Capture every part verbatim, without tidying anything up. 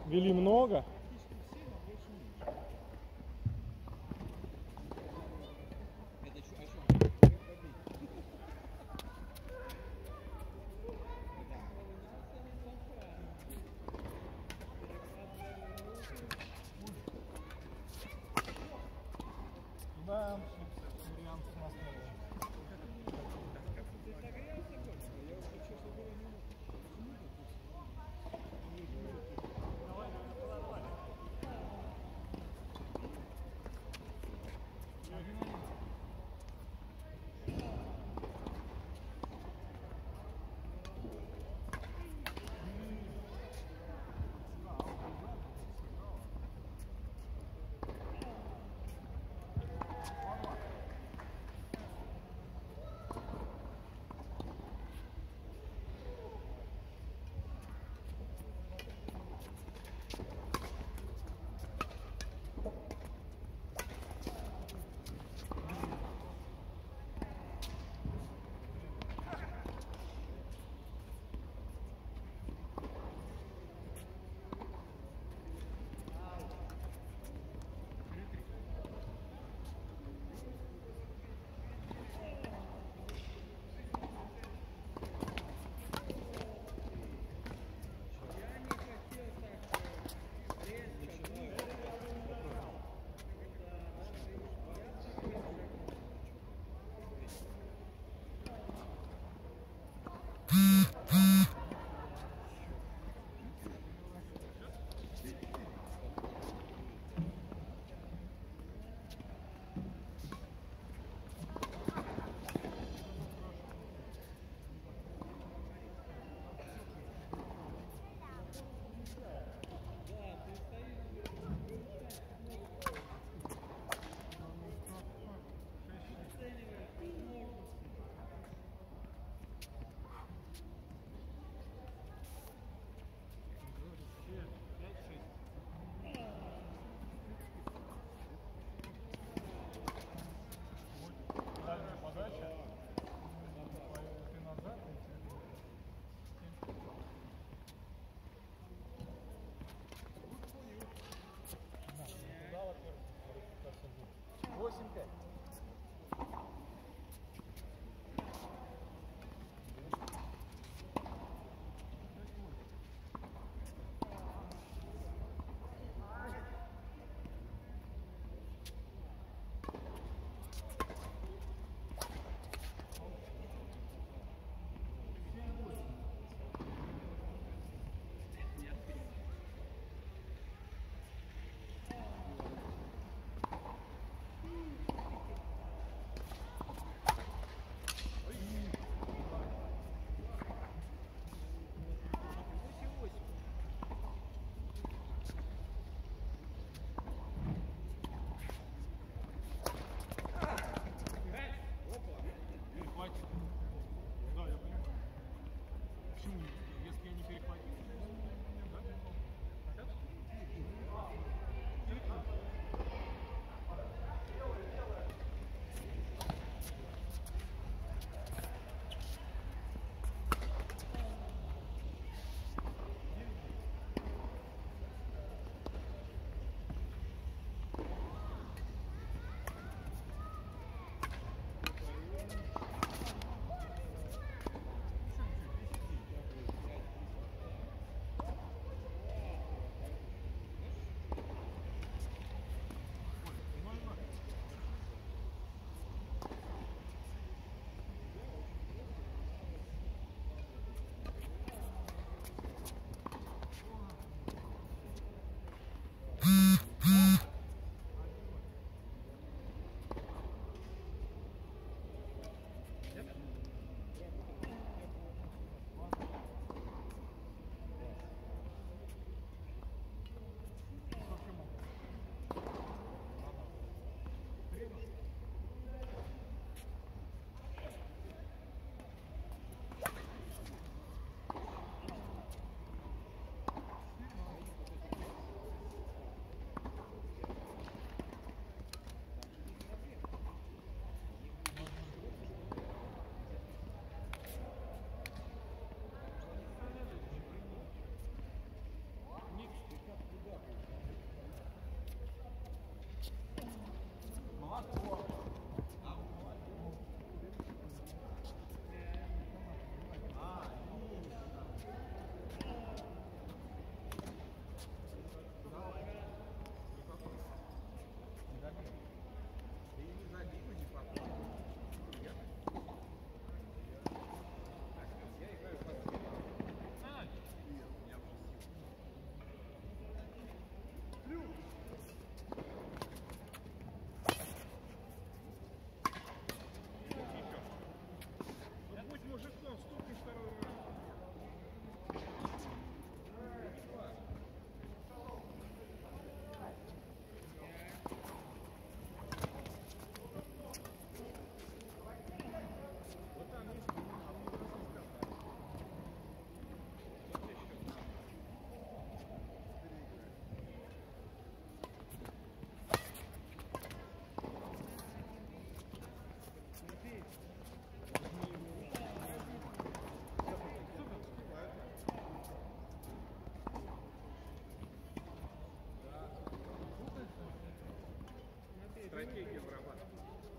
Вели много. Да, вариантов у нас не было. Давай, давай, давай. стратегия вырабатывать.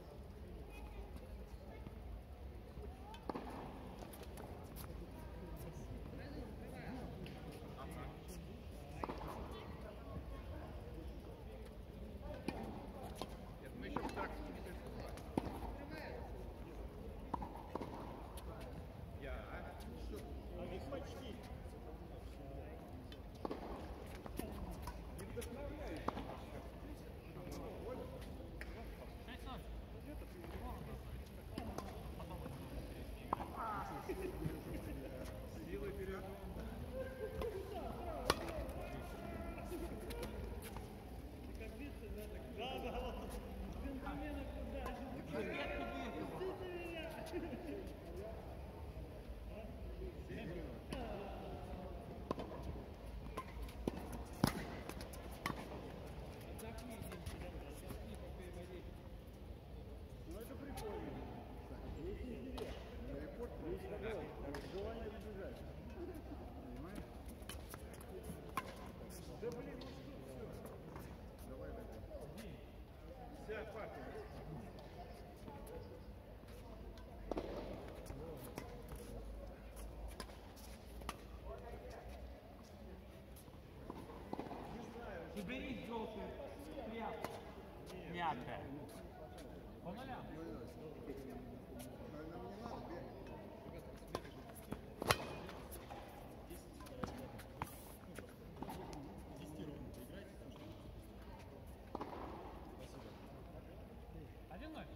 Убери желтую тряпку. Мягкая. По нулям. Один ноль.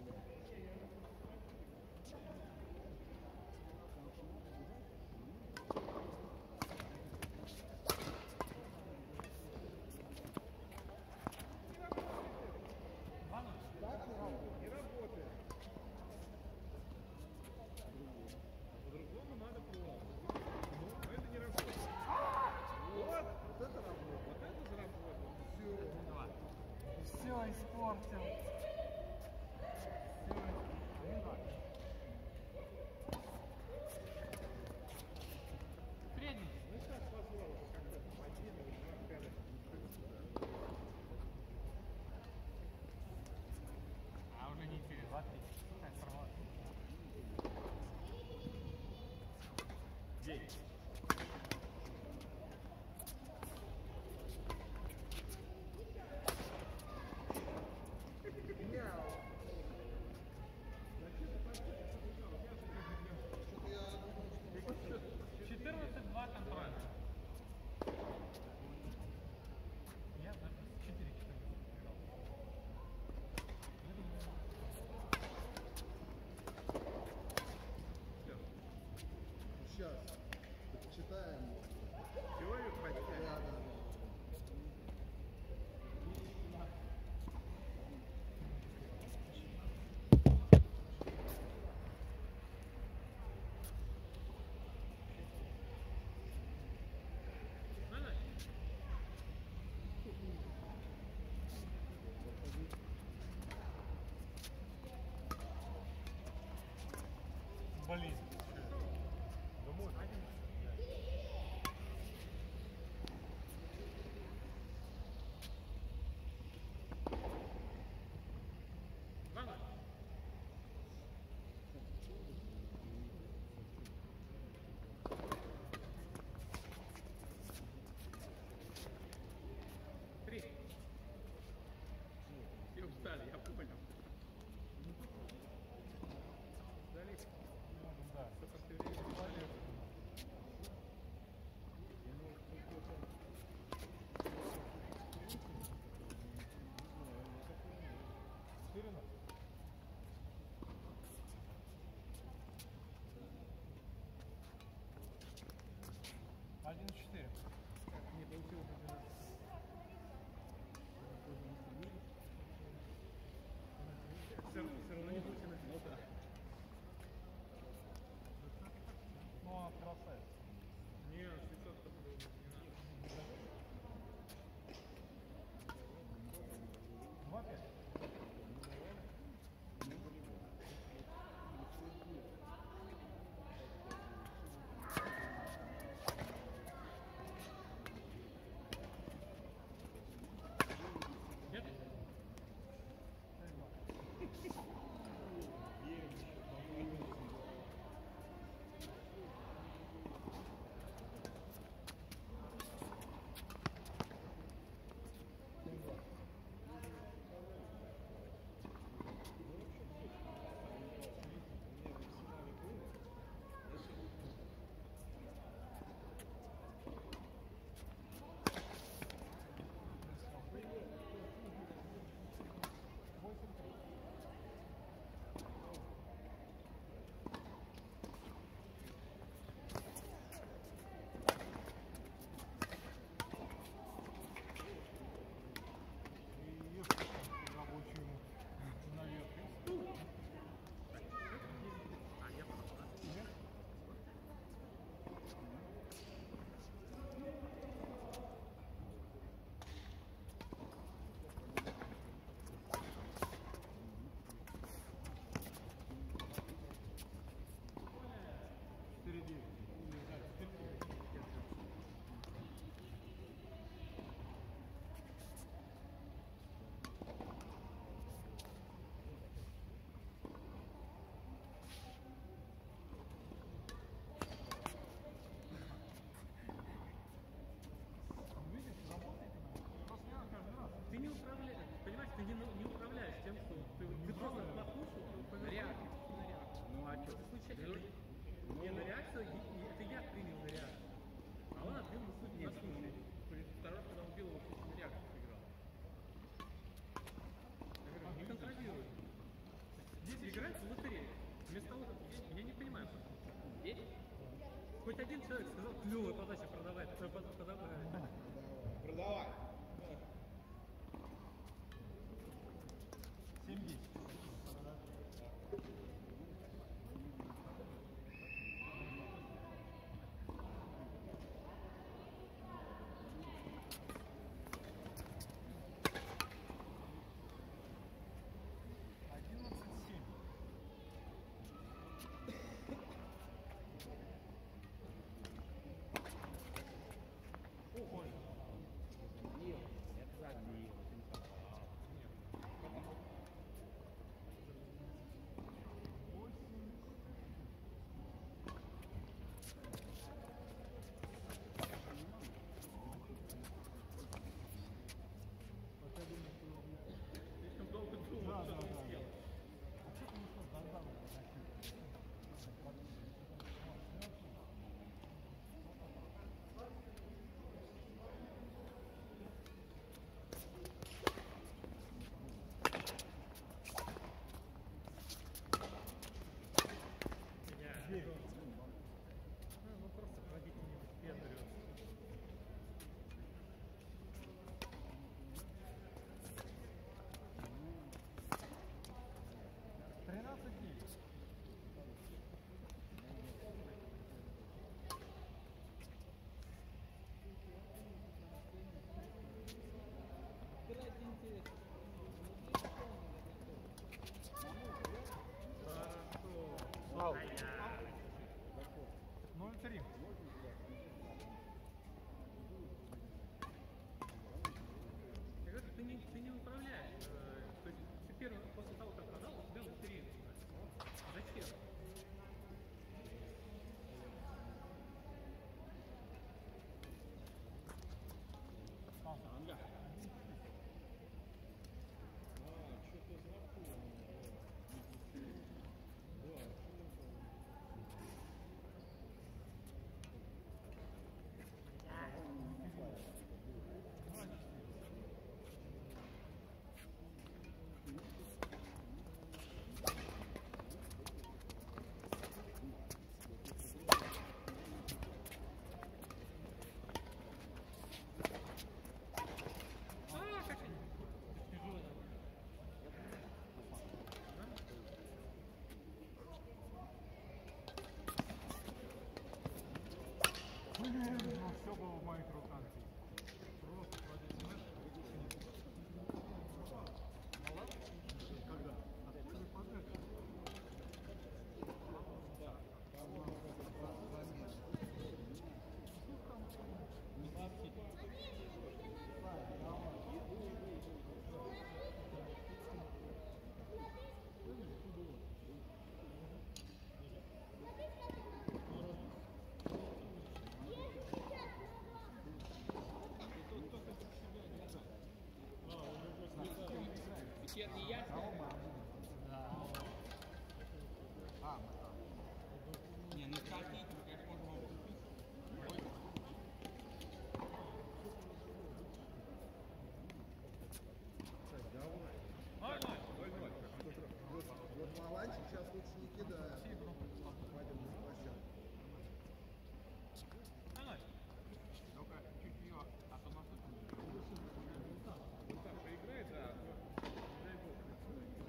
Все испортил. Средний. А уже не через два три. Девять. четырнадцать два контрольно. Я даже четыре четырнадцать играл. Сейчас читаем. Человек подтянет. Да, да. Блин. Три. Все устали, я понял. Дали. Да. получается, это не на реакцию, и- и это я принял на реакцию. А он отбил на суд, на случай. Второй, когда убил его, на реакцию сыграл. Я говорю, не контролируй. Здесь играется в лотерею. Вместо того, чтобы... Я, я не понимаю. Здесь хоть один человек сказал, клевая подача, продавай. Э, под- подавай. Продавай. семь десять. одиннадцать семь. Ой. Это забил. Слишком долго думал, Да, что да, он да. сделал. А что ты не что, Донзан? Я Девять. Ну, ну просто пробить не выпендриваться. тринадцать девять. Хорошо. Ай-яй. ноль три. Я говорю, ты не, ты не управляешь. Э, То есть ты первый, после того, как продал, у тебя лотерея начинается. Зачем? А, как они? Тяжело. Блин, ну все было в моих руках. Просто пройдите матч. Когда? Открыли подряд. Вечерний ясно? А, Не, ну скажите, как можно купить? Нормально. вот, вот Маланчик сейчас лучше не кидает. Пойдем на площадку. Нормально. Ну-ка, чуть ее, а то на суд. Ну так, поиграй, да. Дай бог.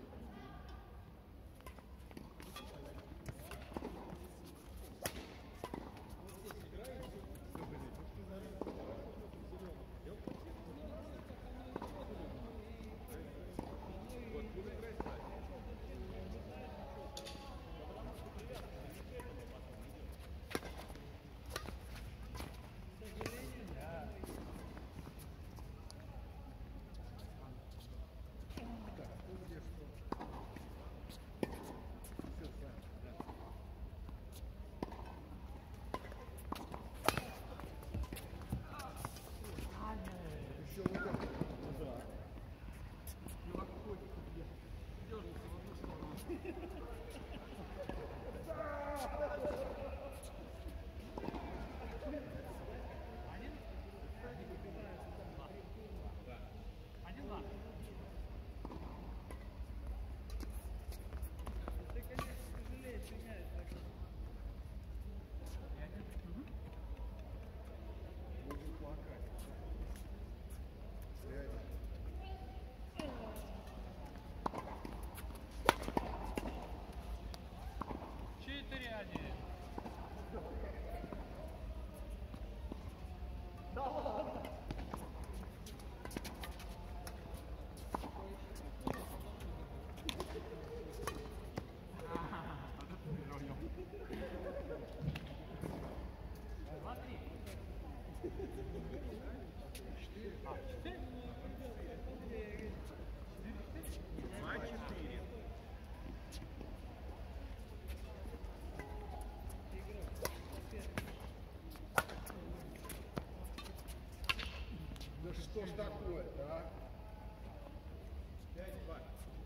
Что ж такое-то, а? пять-два.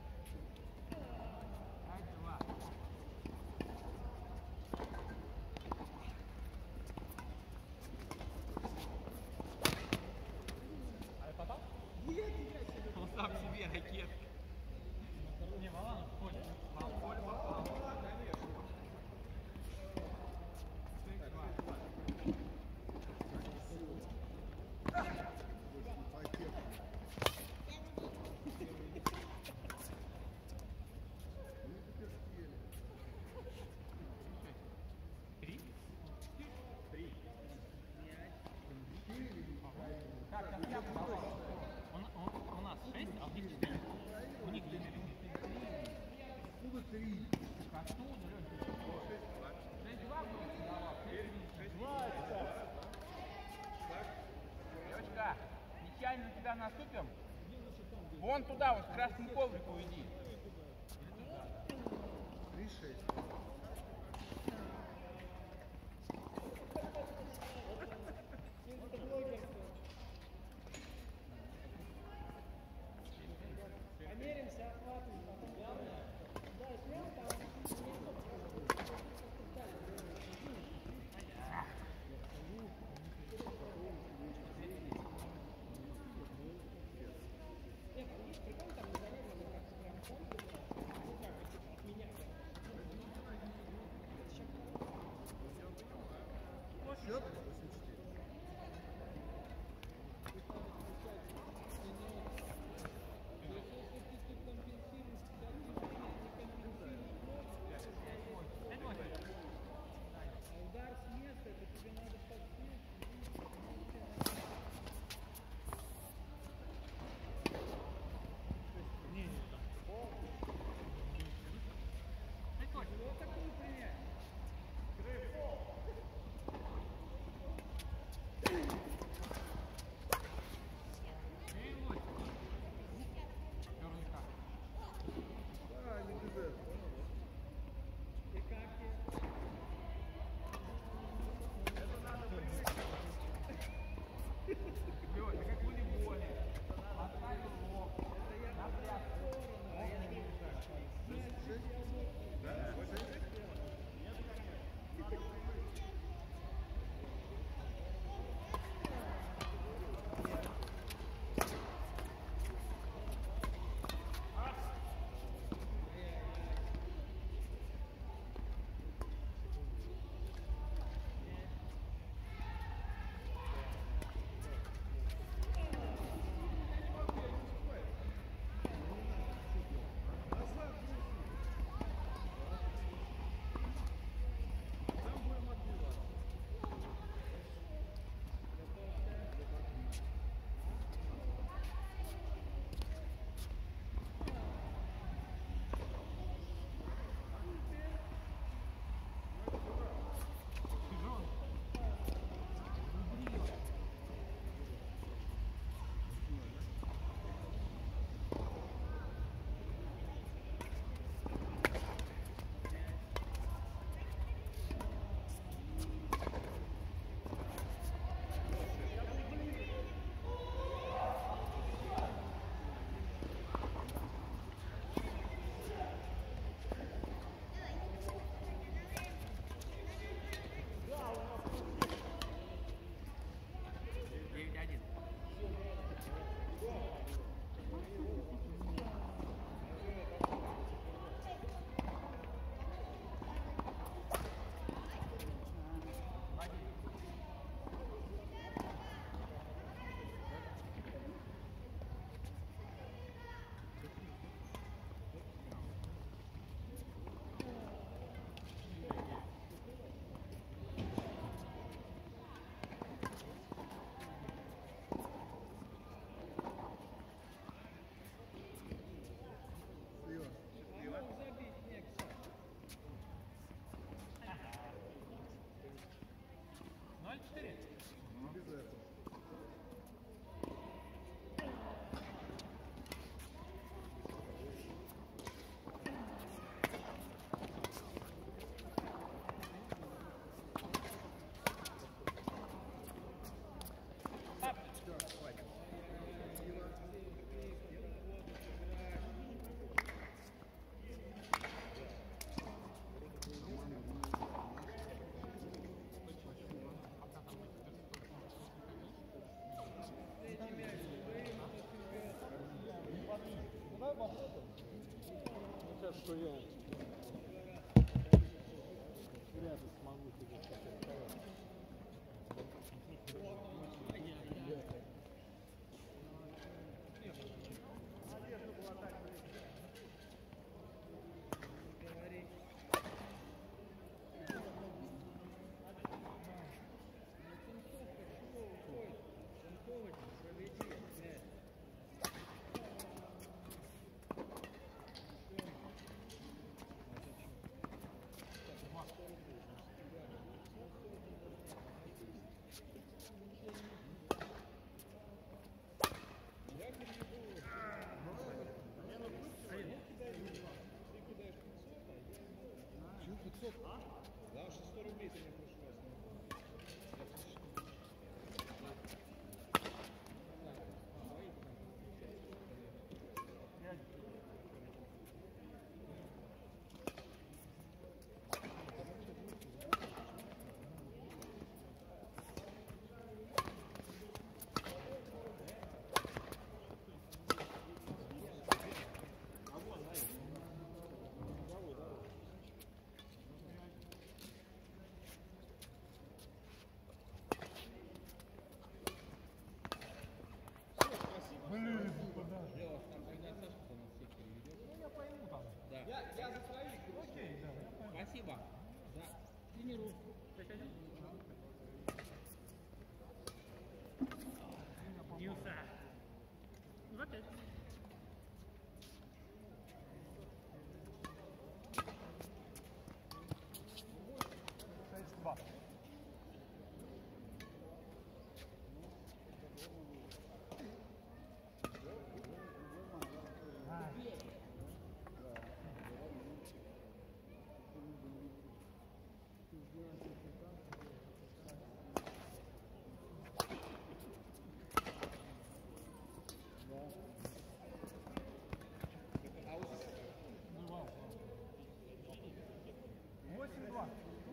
Пять-два. А попал? Он сам себе ракет. Не, Валан, понял. Поле попал. Конечно. Ипотека. Ну, теперь съели. Три? Три. Как, как, как, Валан? Он, он, у нас шесть, а у них четыре. У них четыре. Откуда три? Девочка, нечаянно на тебя наступим? Вон туда, вот к красному коврику иди. Три-шесть. Померимся, охватываем, потом главное. Да, и слева там нет, там есть прикол, там не заметно, как прям фон, ну как, типа, от меня прям. кажется, что я вряд ли смогу тебе сказать. Да, шестьсот рублей ты мне прошлый раз. Блин, куда? Я пойму там. Да. Я, я за своих. Окей, да, я пойму. Спасибо за тренировку. Ньюса. За пять. шесть-два. восемь-два.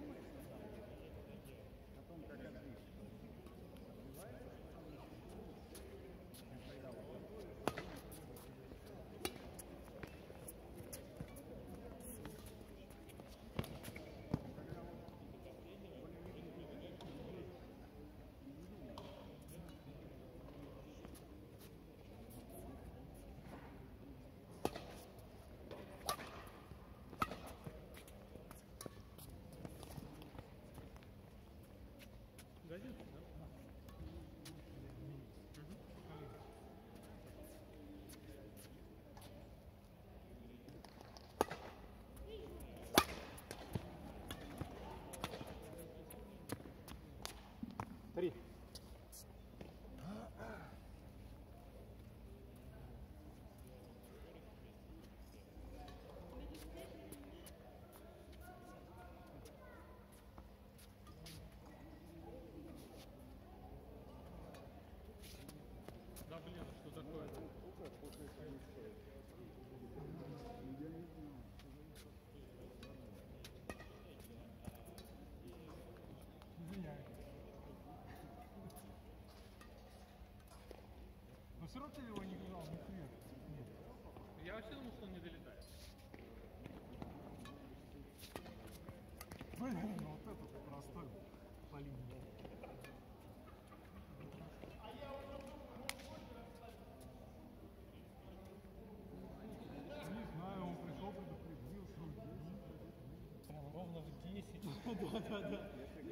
Годится, да? Три. Да блин, что такое-то? Извиняюсь. Но все равно ты его не гнал, не свет. Нет. Я вообще думал, что он не долетает. Блин, ну вот этот простой по линии. Не знаю, он пришел, предупредил, что Прям ровно в десять. да, да, да.